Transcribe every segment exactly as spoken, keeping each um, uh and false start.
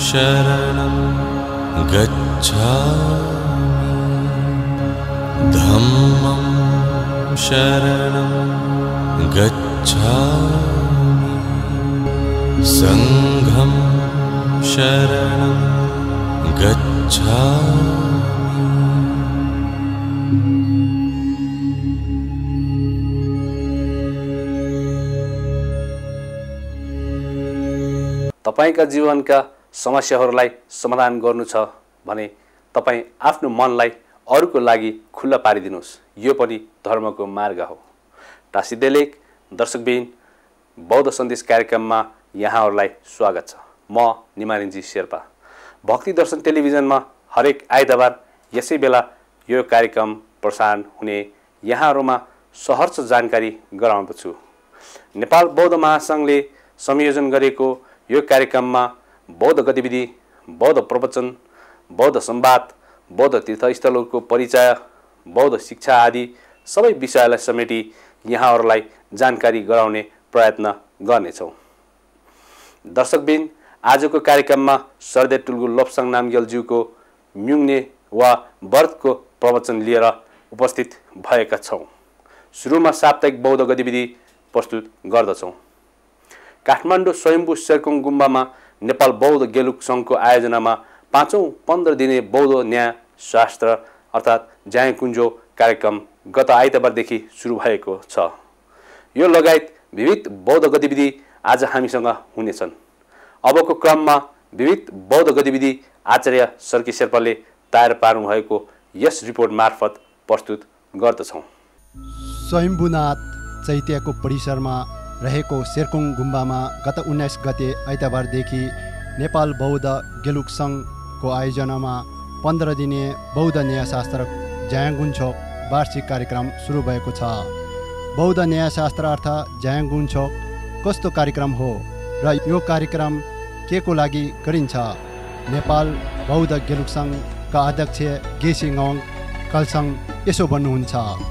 शरणं गच्छामि धम्मं शरणं गच्छामि संघं शरणं गच्छामि। तपाईका जीवनका समस्याहरूलाई समाधान गर्नु छ भने तपाई आफ्नो मनलाई अरूको लागि खुल्ला पारिदिनुहोस्। यो पनि धर्मको मार्ग हो। टासिदेलेक दर्शकबिन बौद्ध सन्देश कार्यक्रममा यहाँहरूलाई स्वागत छ। म निमारिन्जी शेर्पा। भक्ति दर्शन टेलिभिजनमा हरेक आइतबार यसै बेला यो कार्यक्रम प्रसारण हुने यहाँहरूमा सहर्ष जानकारी गराउँदछु। नेपाल बौद्ध महासङ्घले संयोजन गरेको यो कार्यक्रममा बौद्ध गतिविधि, बौद्ध प्रवचन, बौद्ध संवाद, बौद्ध तीर्थस्थलहरूको परिचय, बौद्ध शिक्षा आदि सबै विषयलाई समेटी यहाँहरूलाई जानकारी गराउने प्रयत्न गर्नेछौँ। दर्शकबिन आजको कार्यक्रममा सरदे टुल्गु लोप्साङ नामग्यालज्यूको म्युङ्ने वा व्रतको प्रवचन लिएर उपस्थित भएका छौँ। सुरुमा साप्ताहिक बौद्ध गतिविधि प्रस्तुत गर्दछौँ। काठमाडौँ स्वयम्भू शेरकुङ गुम्बामा नेपाल बौद्ध गेलुक सङ्घको आयोजनामा पाँचौं पन्ध्र दिने बौद्ध न्याय शास्त्र अर्थात् ज्याङकुन्जो कार्यक्रम गत आइतबारदेखि सुरु भएको छ। यो लगायत विविध बौद्ध गतिविधि आज हामीसँग हुनेछन्। अबको क्रममा विविध बौद्ध गतिविधि आचार्य सर्की शेर्पाले तयार पार्नुभएको यस रिपोर्ट मार्फत प्रस्तुत गर्दछौँ। स्वयम्भूनाथ चैत्यको परिसरमा रहेको शेरकुङ गुम्बामा गत उन्नाइस गते आइतबारदेखि नेपाल बौद्ध गेलुक सङ्घको आयोजनामा पन्ध्र दिने बौद्ध न्यायशास्त्र ज्याङगुन्छोक वार्षिक कार्यक्रम सुरु भएको छ। बौद्ध न्यायशास्त्र अर्थ ज्याङगुन्छोक कस्तो कार्यक्रम हो र यो कार्यक्रम के को लागि गरिन्छ? नेपाल बौद्ध गेलुक सङ्घका अध्यक्ष गेसी ङोङ कलसङ यसो भन्नुहुन्छ।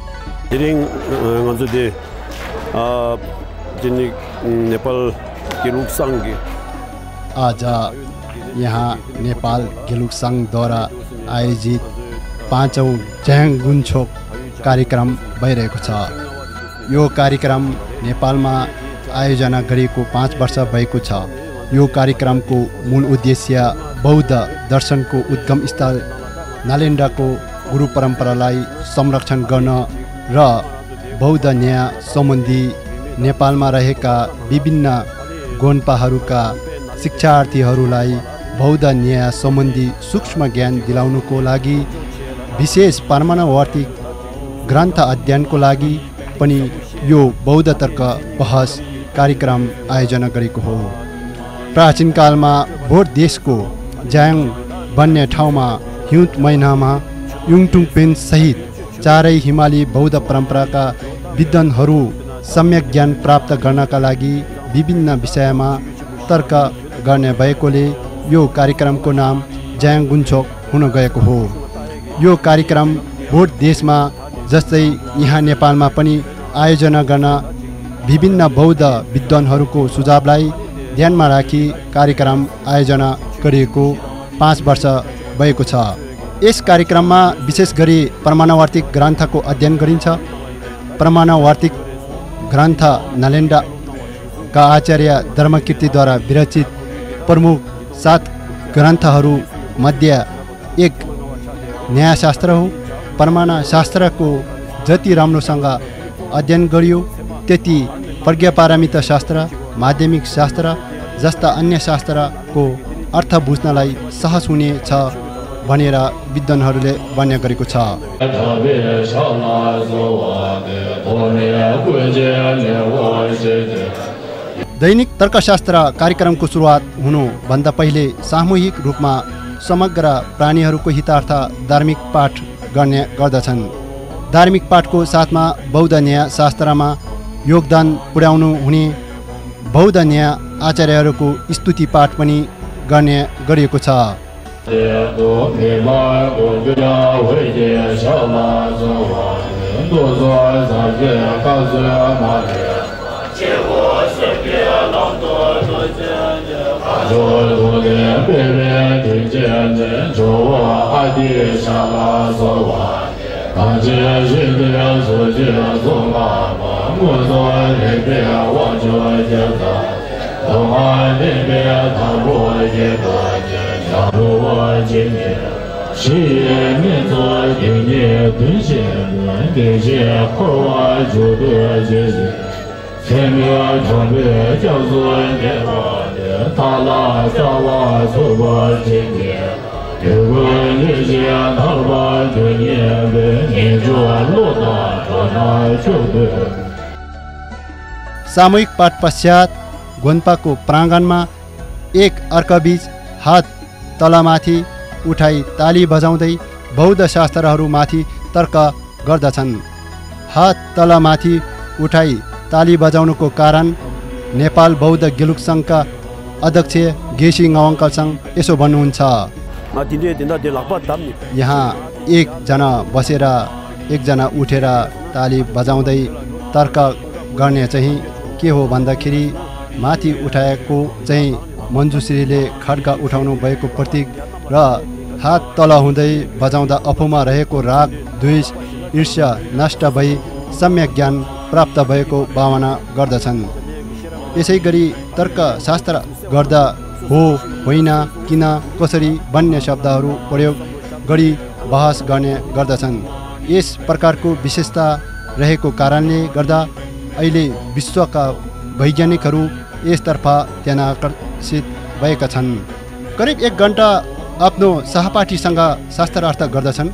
नेपाल गेलुक सङ्घ आज यहाँ नेपाल गेलुक सङ्घद्वारा आयोजित पाँचौँ ज्याङगुन्छोक कार्यक्रम भइरहेको छ। यो कार्यक्रम नेपालमा आयोजना गरेको पाँच वर्ष भएको छ। यो कार्यक्रमको मूल उद्देश्य बौद्ध दर्शनको उद्गम स्थल नालेन्डाको गुरु परम्परालाई संरक्षण गर्न र बौद्ध न्याय सम्बन्धी नेपालमा रहेका विभिन्न गोन्पाहरूका शिक्षार्थीहरूलाई बौद्ध न्याय सम्बन्धी सूक्ष्म ज्ञान दिलाउनुको लागि विशेष परमाणुवार्तिक ग्रन्थ अध्ययनको लागि पनि यो बौद्ध तर्क बहस कार्यक्रम आयोजना गरेको हो। प्राचीन कालमा बौद्ध देशको ज्याङ भन्ने ठाउँमा हिउँद महिनामा युङटुङ पेन सहित चारै हिमाली बौद्ध परम्पराका विद्वानहरू सम्यक ज्ञान प्राप्त गर्नका लागि विभिन्न विषयमा तर्क गर्ने भएकोले यो कार्यक्रमको नाम ज्याङगुन्छोक हुन गएको हो। यो कार्यक्रम बौद्ध देशमा जस्तै यहाँ नेपालमा पनि आयोजना गर्न विभिन्न बौद्ध विद्वानहरूको सुझावलाई ध्यानमा राखी कार्यक्रम आयोजना गरिएको पाँच वर्ष भएको छ। यस कार्यक्रममा विशेष गरी परमाणुवार्तिक ग्रन्थको अध्ययन गरिन्छ। परमाणुवार्तिक ग्रन्थ नालेन्डाका आचार्य धर्मकीर्तिद्वारा विरचित प्रमुख सात ग्रन्थहरू मध्ये एक न्यायशास्त्र हो। परमाणुशास्त्रको जति राम्रोसँग अध्ययन गरियो त्यति प्रज्ञापारमिता शास्त्र, माध्यमिक शास्त्र जस्ता अन्य शास्त्रको अर्थ बुझ्नलाई सहज हुनेछ भनेर विद्वानहरूले वर्णन गरेको छ। दैनिक तर्कशास्त्र कार्यक्रमको सुरुवात हुनुभन्दा पहिले सामूहिक रूपमा समग्र प्राणीहरूको हितार्थ धार्मिक पाठ गर्ने गर्दछन्। धार्मिक पाठको साथमा बौद्ध न्याय शास्त्रमा योगदान पुर्याउनु हुने बौद्ध न्याय आचार्यहरूको स्तुति पाठ पनि गर्ने गरिएको छ। सामूहिक पाठ पश्चात गोन्पाको प्राङ्गणमा एक अर्काबीच हात तलमाथि उठाई ताली बजाउँदै बौद्ध शास्त्रहरूमाथि तर्क गर्दछन्। हात तलमाथि उठाई ताली बजाउनुको कारण नेपाल बौद्ध गेलुक सङ्घका अध्यक्ष गेसी गवाङ्कलसँग यसो भन्नुहुन्छ। यहाँ एकजना बसेर एकजना उठेर ताली बजाउँदै तर्क गर्ने चाहिँ के हो भन्दाखेरि माथि उठाएको चाहिँ मञ्जुश्रीले खड्का उठाउनु भएको प्रतीक र हात तल हुँदै बजाउँदा आफूमा रहेको राग द्वेष ईर्ष्या नष्ट भई सम्यक ज्ञान प्राप्त भएको भावना गर्दछन्। यसै गरी तर्कशास्त्र गर्दा हो होइन किन कसरी भन्ने शब्दहरू प्रयोग गरी बहस गर्ने गर्दछन्। यस प्रकारको विशेषता रहेको कारणले गर्दा अहिले विश्वका वैज्ञानिकहरू यसतर्फ ध्यान आकर्षित भएका छन्। करिब एक घन्टा आफ्नो सहपाठीसँग शास्त्रार्थ गर्दछन्।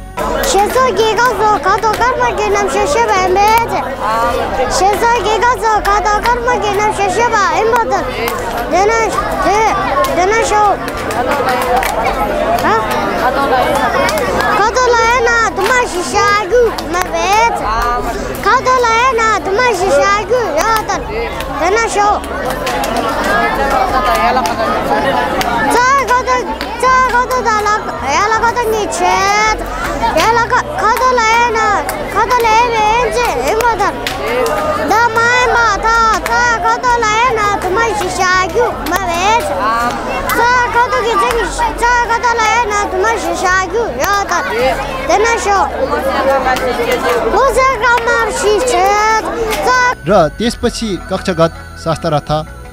र त्यसपछि कक्षागत शास्त्रार्थ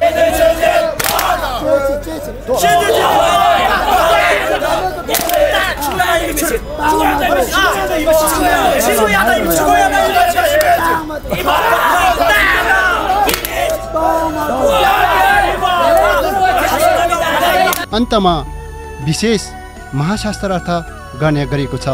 अन्तमा विशेष महाशास्त्रार्थ गर्ने गरेको छ।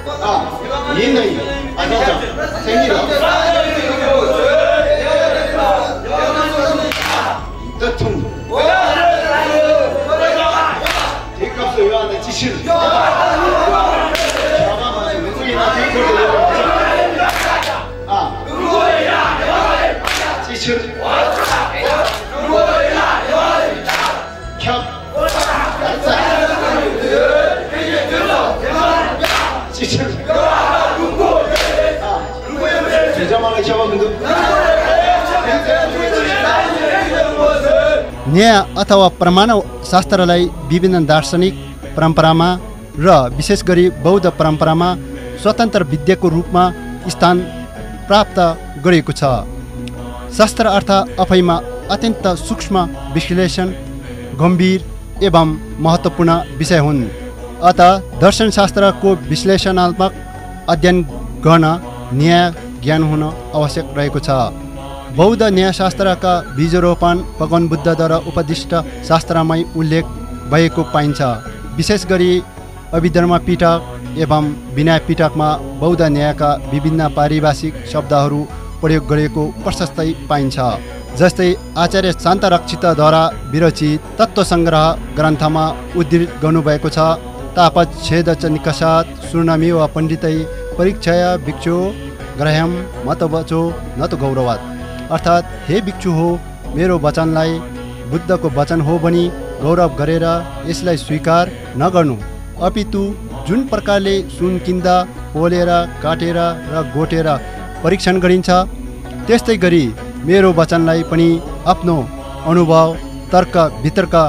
न्याय अथवा प्रमाण शास्त्रलाई विभिन्न दार्शनिक परम्परामा र विशेष गरी बौद्ध परम्परामा स्वतन्त्र विद्याको रूपमा स्थान प्राप्त गरेको छ। शास्त्र अर्थ आफैमा अत्यन्त सूक्ष्म विश्लेषण गम्भीर एवं महत्त्वपूर्ण विषय हुन्। अतः दर्शनशास्त्रको विश्लेषणात्मक अध्ययन गर्न न्याय ज्ञान हुन आवश्यक रहेको छ। बौद्ध न्यायशास्त्रका बीजरोपण भगवान बुद्धद्वारा उपदिष्ट शास्त्रमै उल्लेख भएको पाइन्छ। विशेष गरी अभिधर्म पिटक एवं विनय पिटकमा बौद्ध न्यायका विभिन्न पारिभाषिक शब्दहरू प्रयोग गरेको प्रशस्तै पाइन्छ। जस्तै आचार्य शान्तरक्षितद्वारा विरचित तत्त्व सङ्ग्रह ग्रन्थमा उद्धृत गर्नुभएको छ। तापच्छेद च निकषात् शून्यमेव पण्डितै परीक्षया भिक्षु ग्रह्यम मत वचो न त गौरवात्। अर्थात् हे भिक्षु हो, मेरो वचनलाई बुद्धको वचन हो भनी गौरव गरेर यसलाई स्वीकार नगर्नु, अपितु जुन प्रकारले सुन किन्दा पोलेर काटेर र गोटेर परीक्षण गरिन्छ त्यस्तै गरी मेरो वचनलाई पनि आफ्नो अनुभव तर्क वितर्क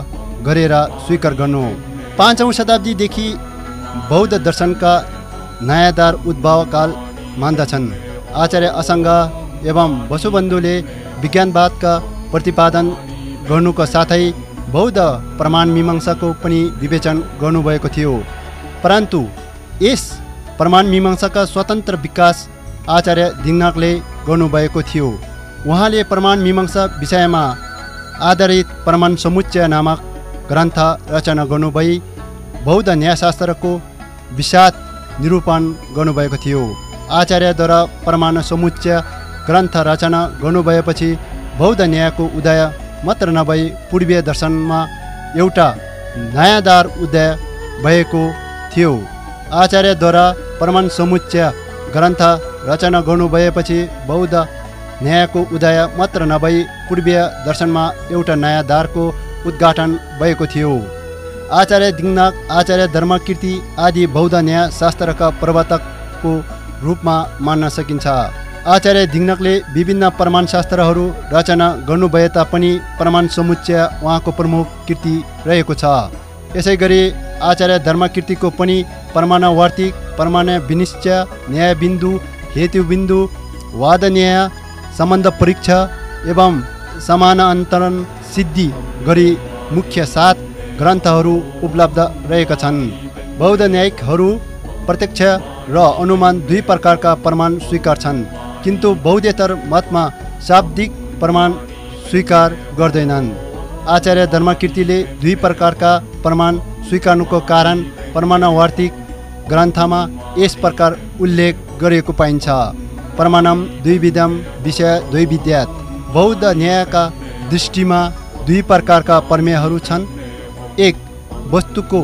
गरेर स्वीकार गर्नु। पाँचौँ शताब्दीदेखि बौद्ध दर्शनका नयाँदार उद्भवकाल मान्दछन्। आचार्य असङ्ग एवं वसुबन्धुले विज्ञानवादका प्रतिपादन गर्नुको साथै बौद्ध प्रमाण मीमांसाको पनि विवेचन गर्नुभएको थियो। परन्तु यस प्रमाण मीमांसाका स्वतन्त्र विकास आचार्य दिङ्नागले गर्नुभएको थियो। उहाँले प्रमाण मीमांसा विषयमा आधारित प्रमाण समुच्चय नामक ग्रन्थ रचना गर्नुभई बौद्ध न्यायशास्त्रको विशद निरूपण गर्नुभएको थियो। आचार्यद्वारा प्रमाण समुच्चय ग्रन्थ रचना गर्नुभएपछि बौद्ध न्यायको उदय मात्र नभई पूर्वीय दर्शनमा एउटा नयाँदार उदय भएको थियो। आचार्यद्वारा प्रमाण समुच्चय ग्रन्थ रचना गर्नुभएपछि बौद्ध न्यायको उदय मात्र नभई पूर्वीय दर्शनमा एउटा नयाँ द्वारको उद्घाटन भएको थियो। आचार्य दिङ्नाग, आचार्य धर्मकीर्ति आदि बौद्ध न्याय शास्त्रका प्रवर्तकको रूपमा मान्न सकिन्छ। आचार्य दिङ्नागले विभिन्न प्रमाण शास्त्रहरू रचना गर्नुभए तापनि प्रमाण समुच्चय उहाँको प्रमुख कृति रहेको छ। यसै गरी आचार्य धर्मकीर्तिको पनि प्रमाणवार्तिक, प्रमाण विनिश्चय, न्यायबिन्दु, हेतुबिन्दु, वाद न्याय, सम्बन्ध परीक्षा एवं समानान्तरण सिद्धि गरी मुख्य सात ग्रन्थहरू उपलब्ध रहेका छन्। बौद्ध न्यायिकहरू प्रत्यक्ष र अनुमान दुई प्रकारका प्रमाण स्वीकार्छन्, किन्तु बौद्धेतर मतमा शाब्दिक प्रमाण स्वीकार गर्दैनन्। आचार्य धर्मकीर्तिले दुई प्रकारका प्रमाण स्वीकार्नुको कारण प्रमाणवार्तिक ग्रन्थमा यस प्रकार उल्लेख गरिएको पाइन्छ। प्रमाणम द्विविधम विषय द्वैविध्यात्। बौद्ध न्यायका दृष्टिमा दुई प्रकारका प्रमेयहरू छन्। एक, वस्तुको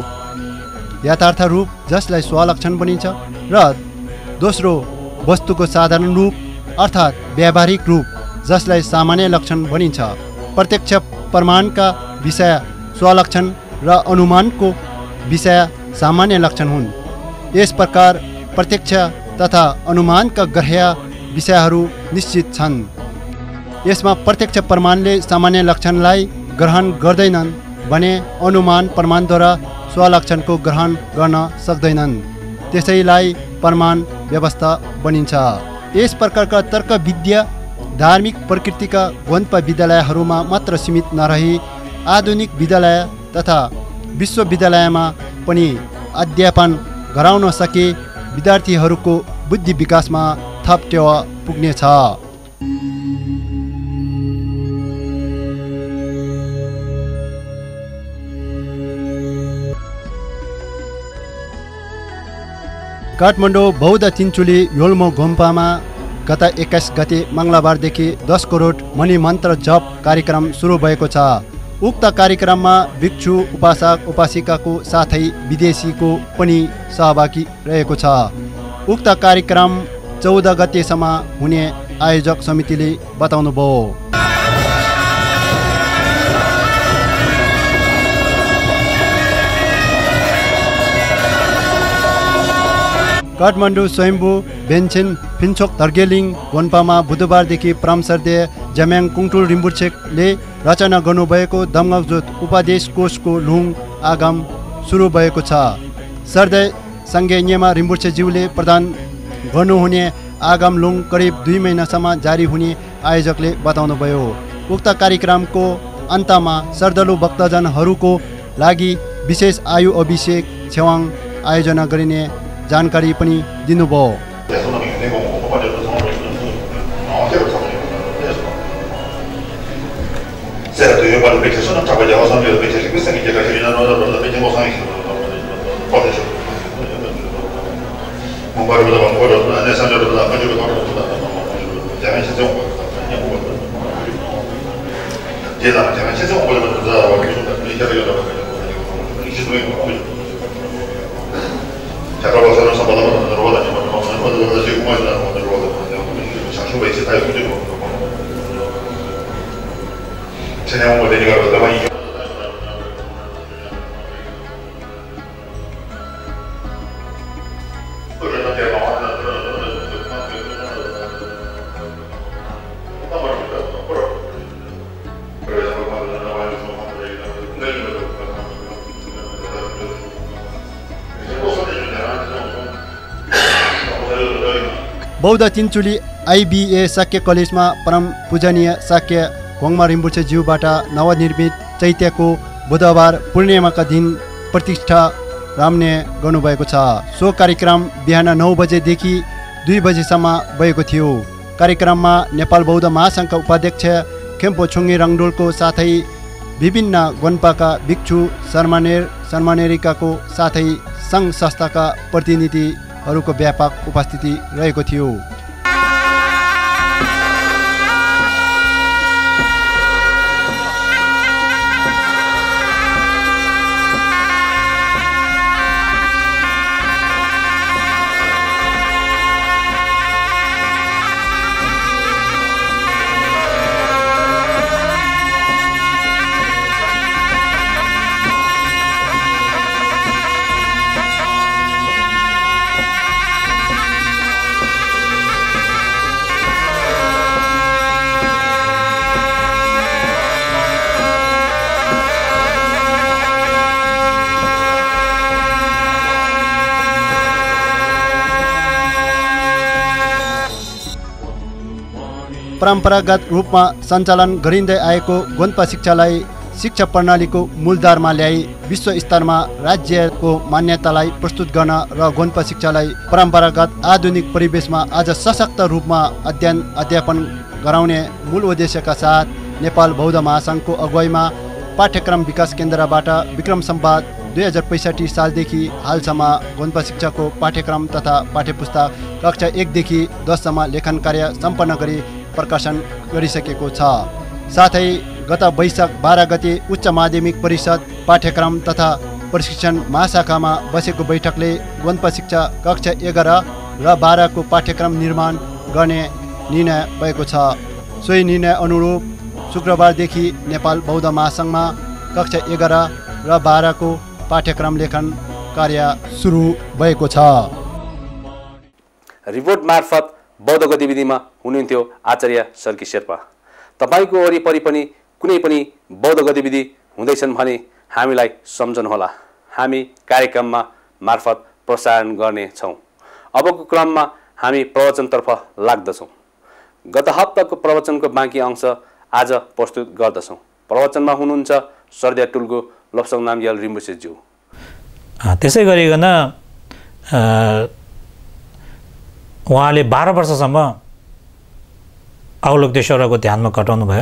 यथार्थ रूप जसलाई स्वलक्षण भनिन्छ, र दोस्रो वस्तुको साधारण रूप अर्थात् व्यावहारिक रूप जसलाई सामान्य लक्षण भनिन्छ। प्रत्यक्ष प्रमाणका विषय स्वलक्षण र अनुमानको विषय सामान्य लक्षण हुन्। यस प्रकार प्रत्यक्ष तथा अनुमानका ग्राह्य विषयहरू निश्चित छन्। यसमा प्रत्यक्ष प्रमाणले सामान्य लक्षणलाई ग्रहण गर्दैनन् भने अनुमान प्रमाणद्वारा स्वलक्षणको ग्रहण गर्न सक्दैनन्। त्यसैलाई प्रमाण व्यवस्था भनिन्छ। यस प्रकारका तर्क विद्या धार्मिक प्रकृतिका गन्प विद्यालयहरूमा मात्र सीमित नरही आधुनिक विद्यालय तथा विश्वविद्यालयमा पनि अध्यापन गराउन सके विद्यार्थीहरूको बुद्धि विकासमा थप टेवा पुग्नेछ। काठमाडौँ बौद्ध तिनचुली योल्मो गुम्पामा गत एक्काइस गते मङ्गलबारदेखि दस करोड मणि मन्त्र जप कार्यक्रम सुरु भएको छ। उक्त कार्यक्रममा भिक्षु, उपासक, उपासिकाको साथै विदेशीको पनि सहभागी रहेको छ। उक्त कार्यक्रम चौध गतेसम्म हुने आयोजक समितिले बताउनुभयो। काठमाडौँ स्वयम्भू बेन्चेन फिन्चोक धर्गेलिङ गोन्पामा बुधबारदेखि परमसर्दे ज्याम्याङ कुङटुल रिम्बुछेकले रचना गर्नुभएको धम्मज्योत उपदेश कोषको लुङ आगम सुरु भएको छ। सर्दे सङ्गे न्यमा रिम्बुछेज्यूले प्रदान गर्नुहुने आगम लुङ करिब दुई महिनासम्म जारी हुने आयोजकले बताउनुभयो। उक्त कार्यक्रमको अन्तमा श्रद्धालु भक्तजनहरूको लागि विशेष आयु अभिषेक छेवाङ आयोजना गरिने जानकारी पनि दिनुभयो। बौद्ध तिनचुली आइबिए शाक्य कलेजमा परम पूजनीय शाक्य घोङमा रिम्बुछे ज्यूबाट नवनिर्मित चैत्यको बुधबार पूर्णिमाका दिन प्रतिष्ठा राम्ने गर्नुभएको छ। सो कार्यक्रम बिहान नौ बजेदेखि दुई बजेसम्म भएको थियो। कार्यक्रममा नेपाल बौद्ध महासङ्घका उपाध्यक्ष खेम्पो छुङ्गे रङडोलको साथै विभिन्न गोन्पाका भिक्षु शर्मानेर शर्मानेरिकाको साथै सङ्घ संस्थाका प्रतिनिधिहरूको व्यापक उपस्थिति रहेको थियो। परम्परागत रूपमा सञ्चालन गरिँदै आएको गोन्पा शिक्षालाई शिक्षा प्रणालीको मूलधारमा ल्याई विश्व स्तरमा राज्यको मान्यतालाई प्रस्तुत गर्न र गोन्पा शिक्षालाई परम्परागत आधुनिक परिवेशमा आज सशक्त रूपमा अध्ययन अध्यापन गराउने मूल उद्देश्यका साथ नेपाल बौद्ध महासङ्घको अगुवाईमा पाठ्यक्रम विकास केन्द्रबाट विक्रम सम्वाद दुई हजार पैँसठी सालदेखि हालसम्म गोन्पा शिक्षाको पाठ्यक्रम तथा पाठ्यपुस्तक कक्षा एकदेखि दससम्म लेखन कार्य सम्पन्न गरी प्रकाशन गरिसकेको छ। साथै गत वैशाख बाह्र गते उच्च माध्यमिक परिषद पाठ्यक्रम तथा प्रशिक्षण महाशाखामा बसेको बैठकले गोन्पा शिक्षा कक्षा एघार र बाह्रको पाठ्यक्रम निर्माण गर्ने निर्णय भएको छ। सोही निर्णय अनुरूप शुक्रबारदेखि नेपाल बौद्ध महासङ्घमा कक्षा एघार र बाह्रको पाठ्यक्रम लेखन कार्य सुरु भएको छ। रिपोर्ट मार्फत बौद्ध गतिविधिमा हुनुहुन्थ्यो आचार्य सर्की शेर्पा। तपाईँको वरिपरि पनि कुनै पनि बौद्ध गतिविधि हुँदैछन् भने हामीलाई सम्झनुहोला। हामी कार्यक्रममा मार्फत प्रसारण गर्नेछौँ। अबको क्रममा हामी प्रवचनतर्फ लाग्दछौँ। गत हप्ताको प्रवचनको बाँकी अंश आज प्रस्तुत गर्दछौँ। प्रवचनमा हुनुहुन्छ सर्दिया टुल्गो लप्सङ नामग्याल रिम्बुछेज्यू। त्यसै गरिकन उहाँले बाह्र वर्षसम्म अवलोकतेश्वरको ध्यानमा कटाउनु भयो।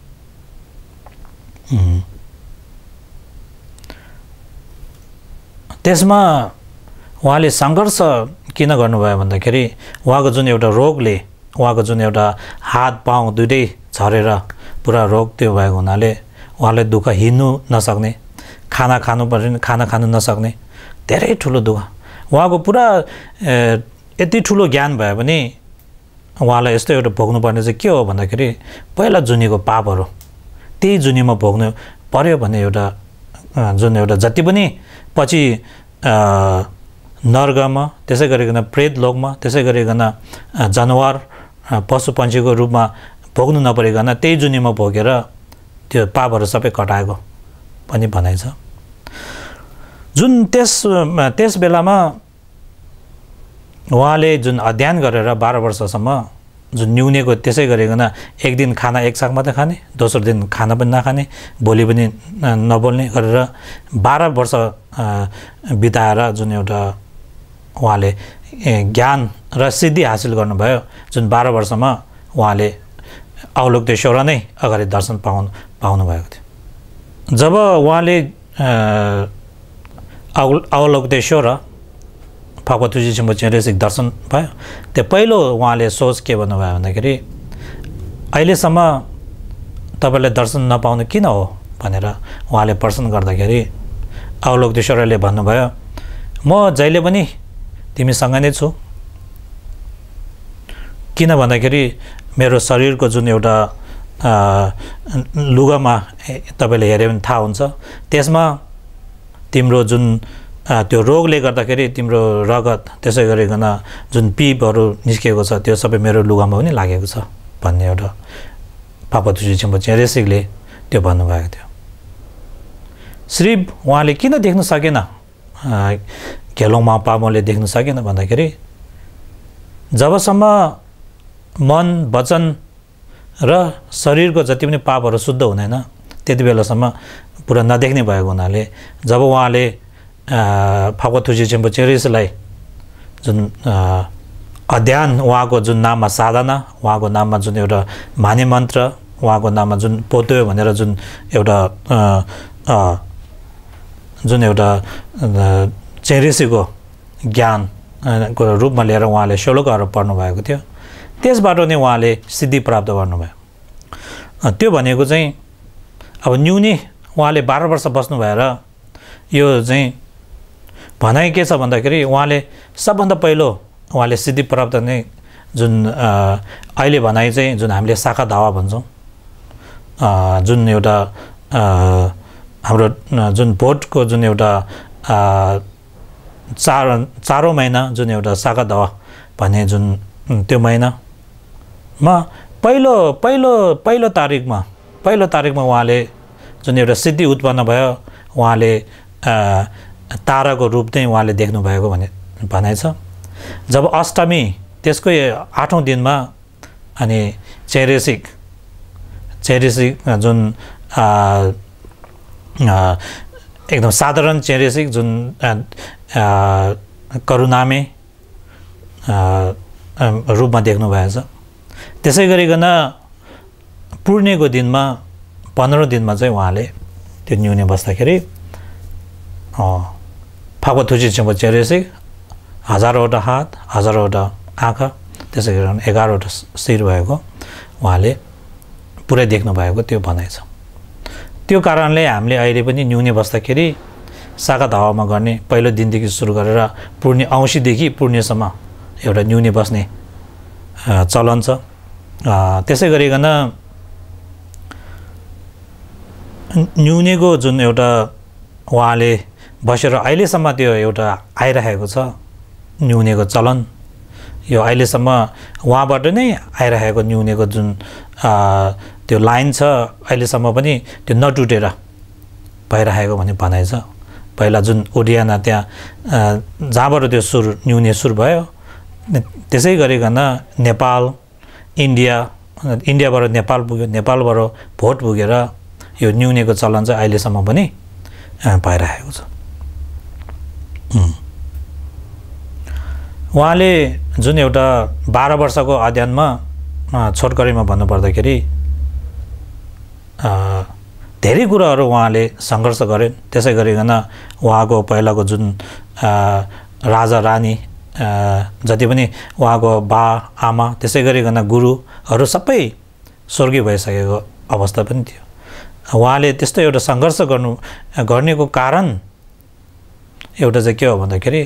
त्यसमा उहाँले सङ्घर्ष किन गर्नुभयो भन्दाखेरि उहाँको जुन एउटा रोगले उहाँको जुन एउटा हात पाउ दुइटै झरेर पुरा रोग त्यो भएको हुनाले उहाँले दुःख हिँड्नु नसक्ने, खाना खानु पर्ने, खाना खानु नसक्ने, धेरै ठुलो दुःख। उहाँको पुरा यति ठुलो ज्ञान भयो भने उहाँलाई यस्तो एउटा भोग्नुपर्ने चाहिँ के हो भन्दाखेरि पहिला जुनीको पापहरू त्यही जुनीमा भोग्नु पर्यो भन्ने एउटा जुन एउटा जति पनि पछि नर्गमा त्यसै गरिकन प्रेत लोकमा त्यसै गरिकन जनावर पशु पन्छीको रूपमा भोग्नु नपरिकन त्यही जुनीमा भोगेर त्यो पापहरू सबै कटाएको पनि भनाइ छ। जुन त्यस त्यस बेलामा उहाँले जुन अध्ययन गरेर बाह्र वर्षसम्म जुन न्युनेको त्यसै गरिकन एक दिन खाना एक साग मात्रै खाने, दोस्रो दिन खाना पनि नखाने, भोलि पनि नबोल्ने गरेर बाह्र वर्ष बिताएर जुन एउटा उहाँले ज्ञान र सिद्धि हासिल गर्नुभयो। जुन बाह्र वर्षमा उहाँले अवलोकतेश्वर नै अगाडि दर्शन पाउनु पाउनु भएको थियो। जब उहाँले अवलोकतेश्वर भगवतजी छिम्बुछेरेसिक दर्शन भयो, त्यो पहिलो उहाँले सोच के भन्नुभयो भन्दाखेरि अहिलेसम्म तपाईँले दर्शन नपाउनु किन हो भनेर उहाँले प्रश्न गर्दाखेरि अवलोकतेश्वरले भन्नुभयो, म जहिले पनि तिमीसँग नै छु। किन भन्दाखेरि मेरो शरीरको जुन एउटा लुगामा तपाईँले हेऱ्यो भने थाहा हुन्छ, त्यसमा तिम्रो जुन त्यो रोगले गर्दाखेरि तिम्रो रगत त्यसै गरिकन जुन पिपहरू निस्केको छ त्यो सबै मेरो लुगामा पनि लागेको छ भन्ने एउटा पापतुजी छिम्बुछेरेसिकले त्यो भन्नुभएको थियो। श्री उहाँले किन देख्न सकेन, घेलोङमा पामोले देख्न सकेन भन्दाखेरि जबसम्म मन वचन र शरीरको जति पनि पापहरू शुद्ध हुँदैन त्यति बेलासम्म पुरा नदेख्ने भएको हुनाले जब उहाँले फागुवा थुची छिम्पु चेरिसलाई जुन अध्ययन उहाँको जुन नाममा साधना उहाँको नाममा जुन एउटा माने मन्त्र उहाँको नाममा जुन पोत्यो भनेर जुन एउटा जुन एउटा चेरिसीको ज्ञानको रूपमा लिएर उहाँले श्लोकहरू पढ्नु भएको थियो त्यसबाट नै उहाँले सिद्धि प्राप्त गर्नुभयो। त्यो भनेको चाहिँ अब न्यूनी उहाँले बाह्र वर्ष बस्नु भएर यो चाहिँ भनाइ के छ भन्दाखेरि उहाँले सबभन्दा पहिलो उहाँले सिद्धि प्राप्त नै जुन अहिले भनाइ चाहिँ जुन हामीले शाखा दावा भन्छौँ जुन एउटा हाम्रो जुन भोटको जुन एउटा चार चारौँ महिना जुन एउटा शाखा दावा भन्ने जुन त्यो महिनामा पहिलो पहिलो पहिलो तारिकमा पहिलो तारिकमा उहाँले जुन एउटा सिद्धि उत्पन्न भयो उहाँले ताराको रूप चाहिँ उहाँले देख्नुभएको भन्ने भनाइ छ। जब अष्टमी त्यसकै आठौँ दिनमा अनि चेरेसिक चेरेसिक जुन एकदम साधारण चेरेसिक जुन करुणामे रूपमा देख्नुभएको छ। त्यसै गरिकन पूर्णेको दिनमा पन्ध्रौँ दिनमा चाहिँ उहाँले त्यो न्यूने बस्दाखेरि फागुवा थुची छिम्पु चेरेसिक हजारवटा हात हजारवटा आँखा त्यसै गरेर एघारवटा शिर भएको उहाँले पुरै देख्नु भएको त्यो भनाइ छ। त्यो कारणले हामीले अहिले पनि न्यूने बस्दाखेरि शाखा धावामा गर्ने पहिलो दिनदेखि सुरु गरेर पूर्णे औँसीदेखि पूर्णेसम्म एउटा न्यूने बस्ने चलन छ। त्यसै गरिकन न्यूनेको जुन एउटा उहाँले बसेर अहिलेसम्म त्यो एउटा आइरहेको छ न्यूनेको चलन यो अहिलेसम्म उहाँबाट नै आइरहेको न्यूनेको जुन त्यो लाइन छ अहिलेसम्म पनि त्यो नटुटेर भइरहेको भन्ने भनाइ छ। पहिला जुन ओडियाना त्यहाँ जहाँबाट त्यो सुर न्यूने सुर भयो त्यसै गरिकन नेपाल इन्डिया इन्डियाबाट नेपाल पुग्यो नेपालबाट भोट पुगेर यो न्यूनेको चलन चाहिँ अहिलेसम्म पनि भइरहेको छ। उहाँले जुन एउटा बाह्र वर्षको अध्ययनमा छोटकरीमा भन्नुपर्दाखेरि धेरै कुराहरू उहाँले सङ्घर्ष गरे। त्यसै गरिकन उहाँको पहिलाको जुन राजा रानी जति पनि उहाँको बा आमा त्यसै गरिकन गुरुहरू सबै स्वर्गीय भइसकेको अवस्था पनि थियो। उहाँले त्यस्तो एउटा सङ्घर्ष गर्नु गर्नेको कारण एउटा चाहिँ के हो भन्दाखेरि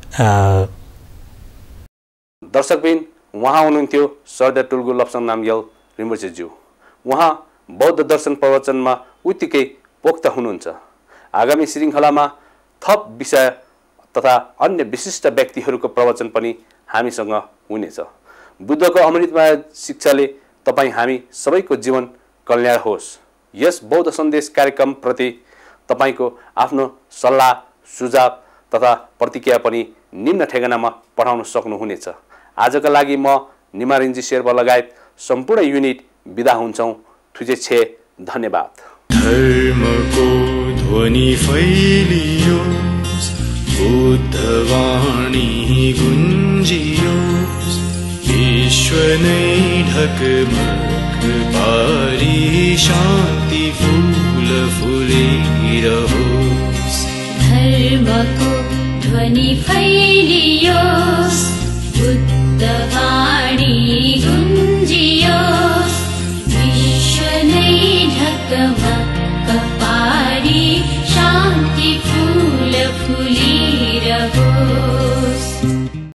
दर्शकबिन उहाँ हुनुहुन्थ्यो सरदार टुल्गु लप्सन नामग्याल रिम्पोछेज्यू। उहाँ बौद्ध दर्शन प्रवचनमा उत्तिकै पोख्त हुनुहुन्छ। आगामी श्रृङ्खलामा थप विषय तथा अन्य विशिष्ट व्यक्तिहरूको प्रवचन पनि हामीसँग हुनेछ। बुद्धको अमृतमय शिक्षाले तपाईँ हामी सबैको जीवन कल्याण होस्। यस बौद्ध सन्देश कार्यक्रमप्रति तपाईँको आफ्नो सल्लाह सुझाव तथा प्रतिक्रिया पनि निम्न ठेगानामा पठाउन सक्नुहुनेछ। आजका लागि म निमारिन्जी शेर्पा लगायत सम्पूर्ण युनिट बिदा हुन्छौँ। थुजे छे धन्यवाद। धर्मको ध्वनि फैलियोस्, बुद्धवाणी गुन्जियोस्, विश्व नै ढकमक पारी शान्ति फूल फुलिरहोस्। धर्मको ध्वनि फैलियोस्, बुद्धवाणी